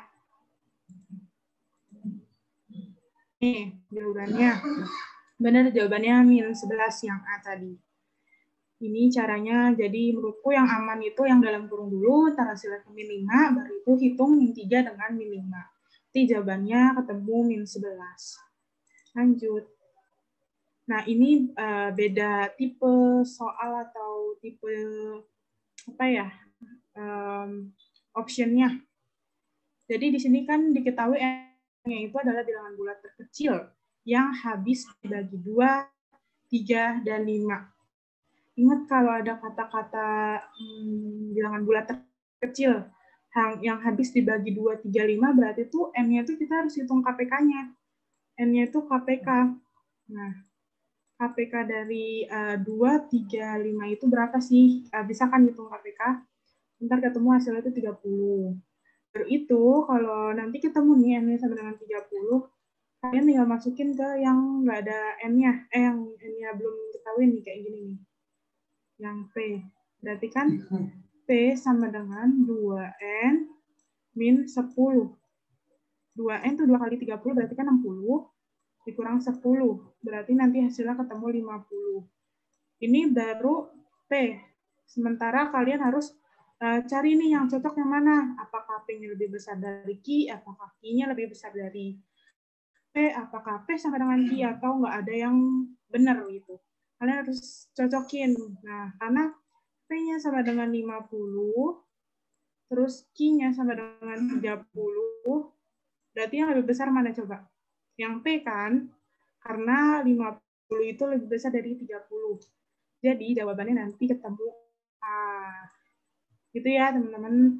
Nih, jawabannya. Benar jawabannya min sebelas yang A tadi. Ini caranya, jadi menurutku yang aman itu yang dalam kurung dulu, ntar hasilnya ke min lima, baru itu hitung min tiga dengan min lima. Jadi jawabannya ketemu min sebelas. Lanjut. Nah, ini uh, beda tipe soal atau tipe, apa ya, um, optionnya. Jadi di sini kan diketahui itu adalah bilangan bulat terkecil yang habis dibagi dua, tiga, dan lima. Ingat kalau ada kata-kata hmm, bilangan bulat terkecil yang habis dibagi dua, tiga, lima, berarti itu N-nya itu kita harus hitung K P K-nya. N-nya itu K P K. Nah, K P K dari uh, dua, tiga, lima itu berapa sih? Uh, bisa kan hitung K P K? Ntar ketemu hasilnya itu tiga puluh. Baru itu, kalau nanti ketemu nih N-nya sama dengan tiga puluh, kalian tinggal masukin ke yang nggak ada N-nya. Eh, yang N-nya belum ketahuin nih, kayak gini nih. Yang P. Berarti kan P sama dengan dua N min sepuluh. dua N itu dua kali tiga puluh, berarti kan enam puluh. Dikurang sepuluh. Berarti nanti hasilnya ketemu lima puluh. Ini baru P. Sementara kalian harus uh, cari nih yang cocok yang mana. Apakah P-nya lebih besar dari Q, apakah Q-nya lebih besar dari P, apakah P sama dengan Q, atau nggak ada yang benar gitu. Kalian harus cocokin. Nah, karena P-nya sama dengan lima puluh, terus Q-nya sama dengan tiga puluh, berarti yang lebih besar mana coba? Yang P kan? Karena lima puluh itu lebih besar dari tiga puluh. Jadi jawabannya nanti ketemu A. Gitu ya, teman-teman.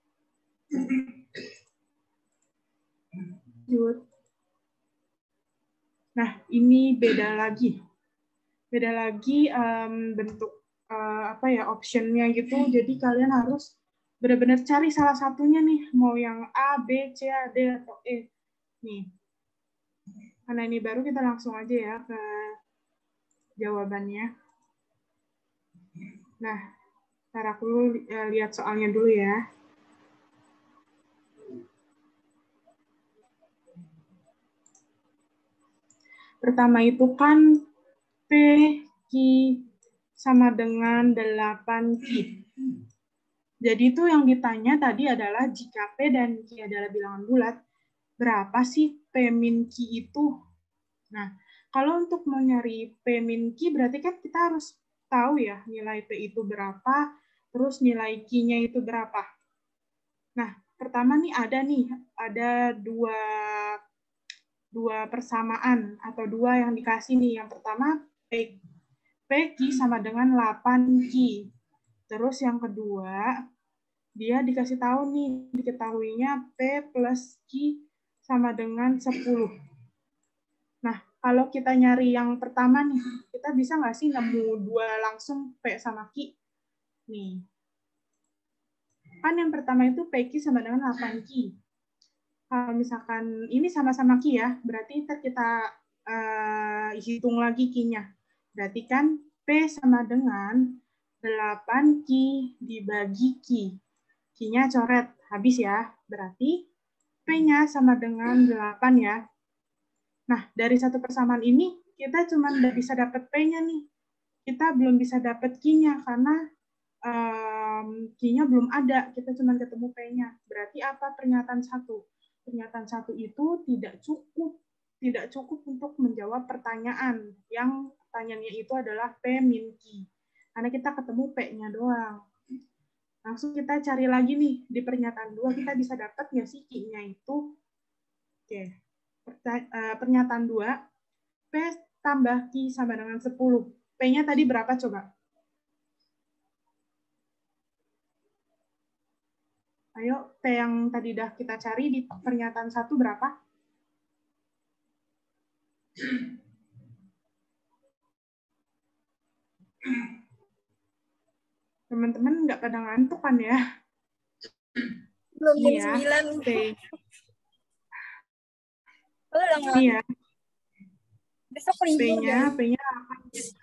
Lanjut. Nah, ini beda lagi. Beda lagi um, bentuk uh, apa ya, optionnya gitu. Jadi kalian harus benar-benar cari salah satunya nih. Mau yang A, B, C, D, atau E. Nih. Karena ini baru, kita langsung aja ya ke jawabannya. Nah, ntar aku uh, lihat soalnya dulu ya. Pertama itu kan P, Q sama dengan delapan Q. Jadi itu yang ditanya tadi adalah jika P dan Q adalah bilangan bulat, berapa sih P min Q itu? Nah, kalau untuk mau nyari P min Q, berarti kan kita harus tahu ya nilai P itu berapa, terus nilai Q-nya itu berapa. Nah, pertama nih ada nih, ada dua dua persamaan atau dua yang dikasih nih. Yang pertama P, P Q sama dengan delapan Q. Terus yang kedua dia dikasih tahu nih, diketahuinya P plus Q sama dengan sepuluh. Nah, kalau kita nyari yang pertama nih, kita bisa nggak sih nemu dua langsung P sama Q? Nih. Kan yang pertama itu P Q sama dengan delapan Q. Kalau misalkan ini sama-sama Q ya, berarti kita uh, hitung lagi Q-nya. Berarti kan P sama dengan delapan Q dibagi Q. Q-nya coret, habis ya. Berarti P-nya sama dengan delapan ya. Nah, dari satu persamaan ini, kita cuma nggak bisa dapat P-nya nih. Kita belum bisa dapat Q-nya, karena um, Q-nya belum ada. Kita cuma ketemu P-nya. Berarti apa pernyataan satu? Pernyataan satu itu tidak cukup, tidak cukup untuk menjawab pertanyaan yang pertanyaannya itu adalah P min Q. Karena kita ketemu P-nya doang. Langsung kita cari lagi nih, di pernyataan dua kita bisa dapat nggak sih Q-nya itu? Oke, pernyataan dua, P tambah Q sama dengan sepuluh. P-nya tadi berapa coba? Ayo, P yang tadi udah kita cari di pernyataan satu berapa? Teman-teman nggak pada ngantuk kan ya? Belum jam Iya, sembilan. P. Oh, udah nggak? Iya. Besok libur P-nya, guys. P-nya apa?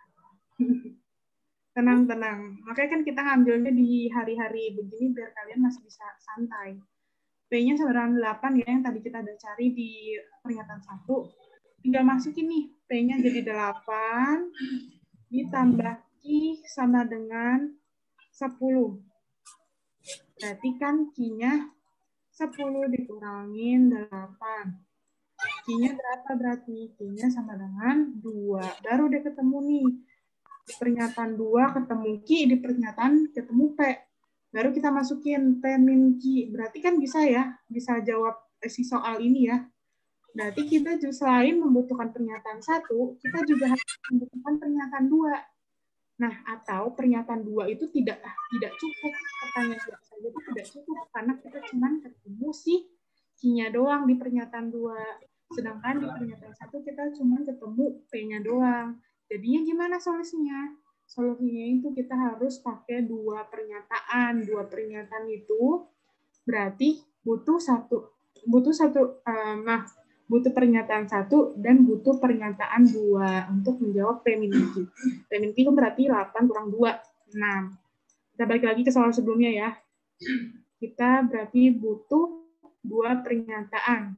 Tenang, tenang. Makanya kan kita ngambilnya di hari-hari begini biar kalian masih bisa santai. P-nya sama dengan delapan ya, yang tadi kita udah cari di pernyataan satu. Tinggal masukin nih, P-nya jadi delapan, ditambah Q sama dengan sepuluh. Berarti kan Q-nya sepuluh dikurangin delapan. Q-nya berapa berarti? Q-nya sama dengan dua. Baru udah ketemu nih. Di pernyataan dua ketemu Q, di pernyataan ketemu P. Baru kita masukin P min Q. Berarti kan bisa ya, bisa jawab si soal ini ya. Berarti kita juga selain membutuhkan pernyataan satu, kita juga harus membutuhkan pernyataan dua. Nah, atau pernyataan dua itu tidak tidak cukup. Pertanyaan tidak saja itu tidak cukup, karena kita cuma ketemu si Q-nya doang di pernyataan dua. Sedangkan di pernyataan satu kita cuma ketemu P-nya doang. Jadinya gimana solusinya? Solusinya itu kita harus pakai dua pernyataan. Dua pernyataan itu berarti butuh satu, butuh satu, uh, nah, butuh pernyataan satu dan butuh pernyataan dua untuk menjawab P min Q. P min Q itu berarti delapan kurang dua, enam. Kita balik lagi ke soal sebelumnya ya. Kita berarti butuh dua pernyataan.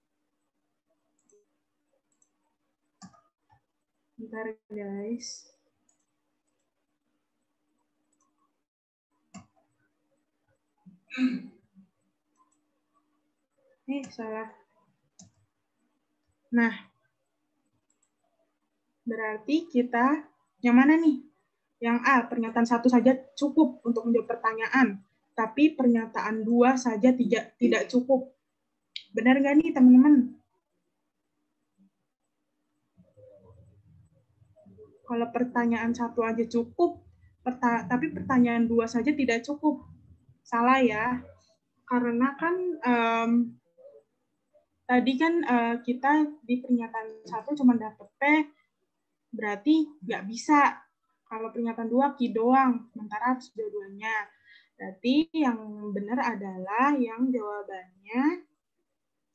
Bentar guys. Eh, salah. Nah, berarti kita yang mana nih? Yang A, pernyataan satu saja cukup untuk menjawab pertanyaan, tapi pernyataan dua saja tidak tidak cukup. Benar nggak nih teman-teman? Kalau pertanyaan satu aja cukup, perta tapi pertanyaan dua saja tidak cukup. Salah ya, karena kan um, tadi kan uh, kita di pernyataan satu cuma dapat P, berarti nggak bisa. Kalau pernyataan dua Q doang, sementara harus dua-duanya. Berarti yang benar adalah yang jawabannya C,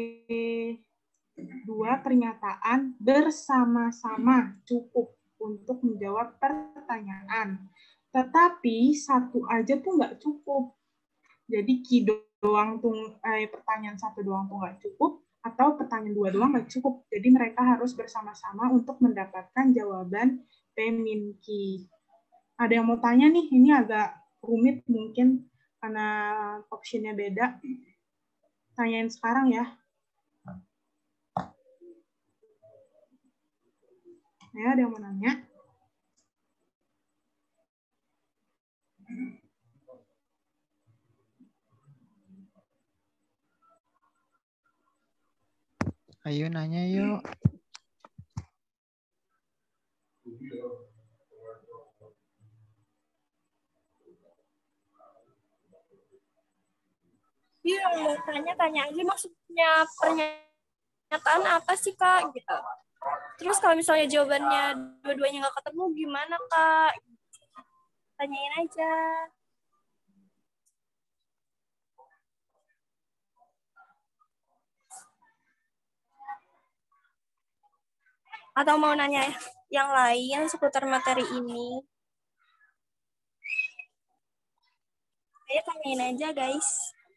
dua pernyataan bersama-sama cukup untuk menjawab pertanyaan. Tetapi satu aja tuh nggak cukup. Jadi Q doang tuh, eh, pertanyaan satu doang tuh nggak cukup, atau pertanyaan dua doang nggak cukup. Jadi mereka harus bersama-sama untuk mendapatkan jawaban P min Q. Ada yang mau tanya nih, ini agak rumit mungkin karena optionnya beda. Tanyain sekarang ya. Ya, ada yang mau nanya? Ayo nanya yuk. Iya, mau tanya-tanya aja maksudnya pernyataan apa sih, Kak? Gitu. Terus kalau misalnya jawabannya dua-duanya nggak ketemu, gimana, Kak? Tanyain aja. Atau mau nanya yang lain seputar materi ini? Ayo tanyain aja, guys.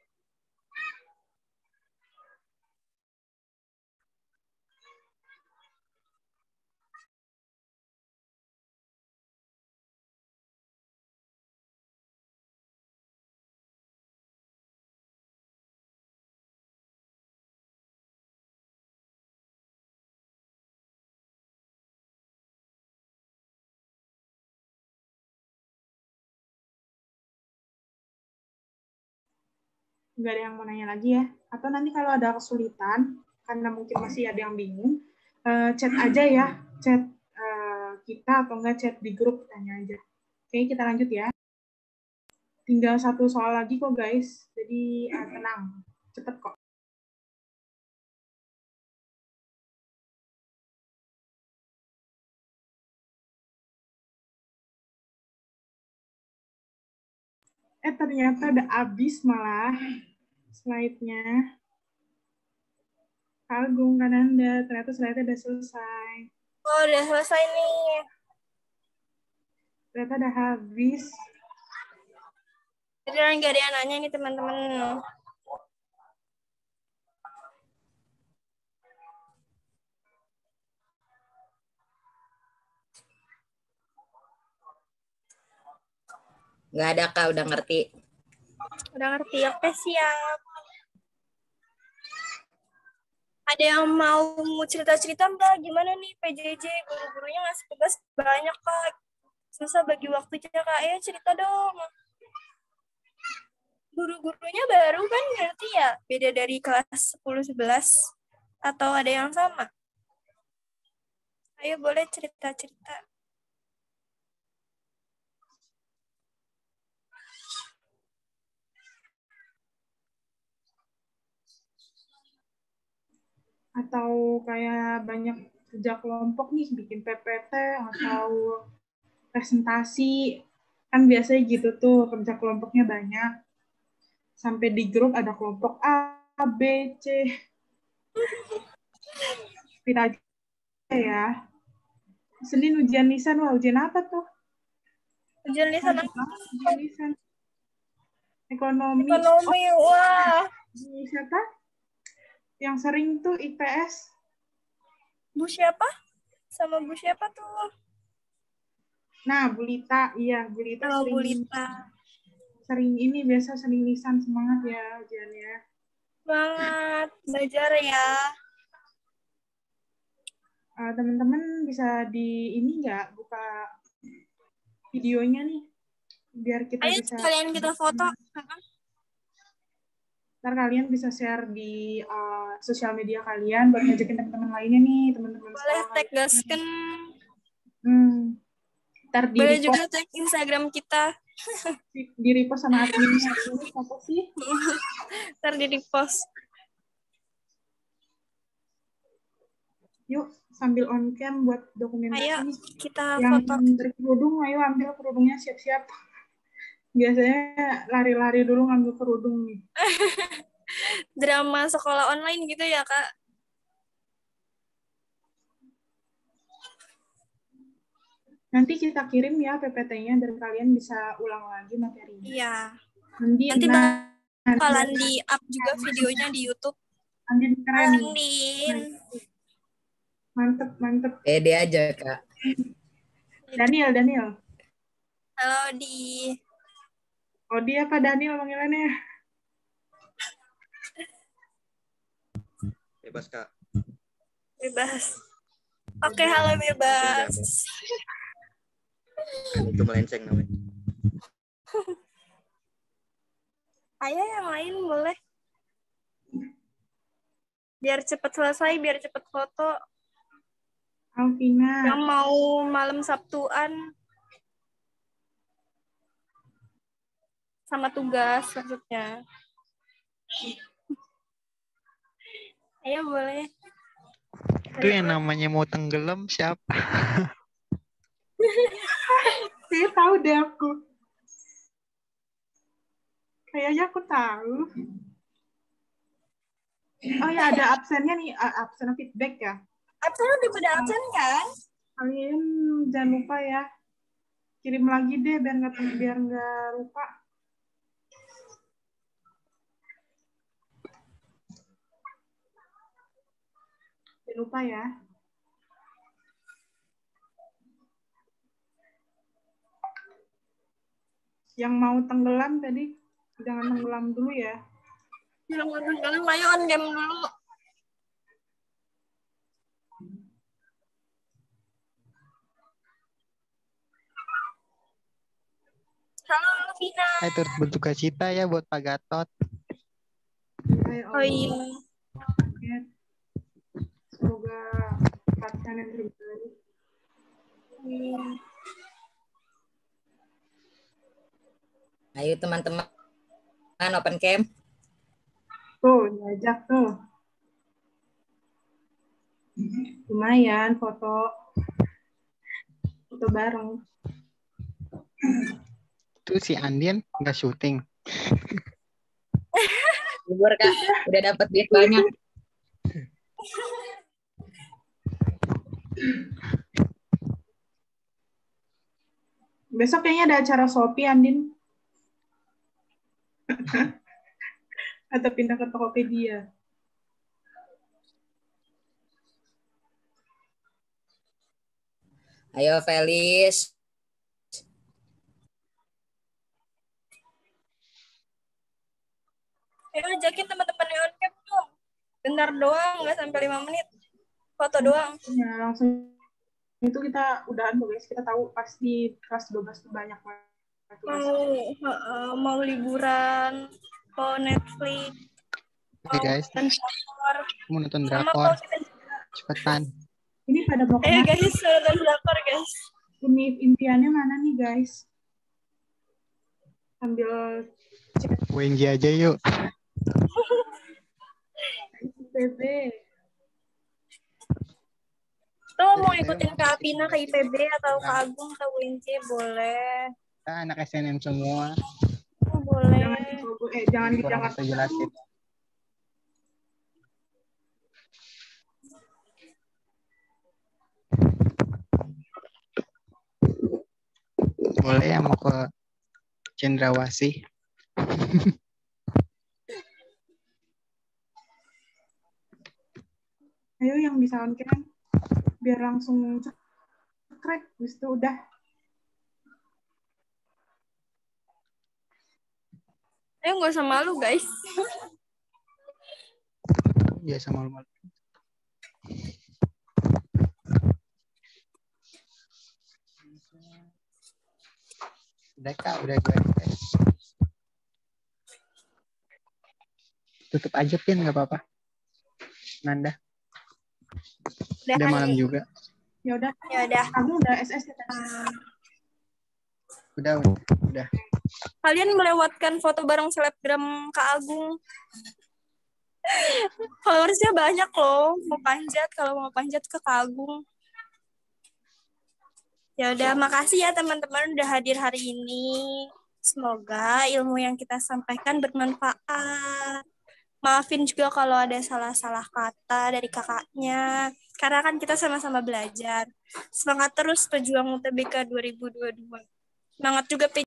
Nggak ada yang mau nanya lagi ya? Atau nanti kalau ada kesulitan, karena mungkin masih ada yang bingung, uh, chat aja ya, chat uh, kita atau enggak chat di grup, tanya aja. Oke, kita lanjut ya. Tinggal satu soal lagi kok guys, jadi uh, tenang, cepet kok. Eh ternyata udah habis malah slide-nya. Kagum kan Anda, ternyata slide-nya udah selesai. Oh, udah selesai nih. Ternyata udah habis. Jadi nggak ada yang nanya nih teman-teman. Nggak ada, Kak. Udah ngerti. Udah ngerti. Oke, siap. Ada yang mau cerita-cerita Mbak? Gimana nih P J J? Guru-gurunya ngasih tugas banyak, Kak. Susah bagi waktunya, Kak. Ayo cerita dong. Guru-gurunya baru kan berarti ya? Beda dari kelas sepuluh sebelas? Atau ada yang sama? Ayo boleh cerita-cerita. atau kayak banyak kerja kelompok nih, bikin P P T atau presentasi, kan biasanya gitu tuh, kerja kelompoknya banyak. Sampai di grup ada kelompok A, B, C. Tidak aja ya. Senin ujian lisan, wah ujian apa tuh? Ujian lisan apa? Ujian lisan. Ekonomi. Ekonomi, wah. Bu siapa? Yang sering tuh I P S. Bu siapa? Sama Bu siapa tuh? Nah, Bu Lita, iya Bu Lita Oh, sering Bu Lita. sering ini biasa sering lisan, semangat ya ujiannya. Semangat belajar ya. Uh, teman-teman bisa di ini nggak buka videonya nih biar kita Ayo bisa kalian kita foto. Ntar kalian bisa share di uh, sosial media kalian buat ngajakin teman-teman lainnya nih, teman-teman boleh tag gasken. Hmm. Ntar di boleh repost. juga tag Instagram kita. Di, di repost sama adminnya. Ini apa sih? Ntar di repost. Yuk sambil on cam buat dokumentasi. Ayo nih. kita Yang foto. berkerudung, ayo ambil kerudungnya siap-siap. Biasanya lari-lari dulu ngambil kerudung nih. Drama sekolah online gitu ya, Kak? Nanti kita kirim ya P P T-nya dan kalian bisa ulang lagi materinya. Iya. Nanti, Nanti nah, bakalan di-up juga videonya di YouTube. Andin keren. Andin. Mantep, mantep. Pede aja, Kak. Daniel, Daniel. Halo, Di. Odi apa Daniel panggilannya? Bebas, Kak. Bebas. Oke, halo bebas. Kan itu melenceng namanya. Ayo yang lain boleh. Biar cepat selesai, biar cepat foto. Alvina. Yang mau malam Sabtuan. Sama tugas maksudnya. Ayo boleh. Itu yang namanya mau tenggelam siapa? Saya tahu deh aku. Kayaknya aku tahu. Oh ya ada absennya nih, absen feedback ya. Absen udah pada absen kan? Kalian jangan lupa ya. Kirim lagi deh biar nggak biar nggak lupa. Jangan lupa ya. Yang mau tenggelam tadi, jangan tenggelam dulu ya. Yang mau tenggelam, ayo on game dulu. Halo, Vina. Saya turut berduka cita ya buat Pak Gatot. Oh iya. Semoga pacaran yang terbaik. Iya. Ayo teman-teman open cam. Tuh, diajak tuh. Lumayan foto. Foto bareng. Itu si Andin nggak syuting. Libur, Kak. Udah dapat duit banyak. Besok kayaknya ada acara Shopee, Andin. Atau pindah ke Tokopedia. Ayo, Felis. Ayo ajakin teman-teman yang on cam dong. Bentar doang, nggak sampai lima menit. Foto doang. Ya, langsung itu kita udahan guys. Kita tahu pasti kelas dua belas itu banyak banget. Mau, uh, mau liburan, mau Netflix, Oke okay, guys, mau nonton drakor. Cepetan. Ini pada mau kemana? Eh guys, nonton drakor guys. Ini impiannya mana nih guys? Sambil W N J aja yuk. P B. Lo mau ikutin ke Apina, ke I P B, atau ke Agung, atau U N C, boleh. Kita anak S N M semua. Oh, boleh. Jangan di Bogor, eh jangan di Kurang Jakarta. bisa jelasin. Boleh ya mau ke Cendrawasih. Ayo yang bisa on cam biar langsung cekrek, habis itu udah. Eh, nggak usah malu, guys. Biasa malu-malu. Udah kak, udah gue. Tutup aja Pin, nggak apa-apa. Nanda. Udah, Udah malam juga. Ya udah. Ya udah. Kamu udah S S ya tadi? Udah, udah. udah. Kalian melewatkan foto bareng selebgram Kak Agung. Followersnya banyak loh. Mau panjat, kalau mau panjat ke Kak Agung. Ya udah, makasih ya teman-teman udah hadir hari ini. Semoga ilmu yang kita sampaikan bermanfaat. Maafin juga kalau ada salah-salah kata dari kakaknya. Karena kan kita sama-sama belajar. Semangat terus pejuang U T B K dua ribu dua puluh dua. Semangat juga P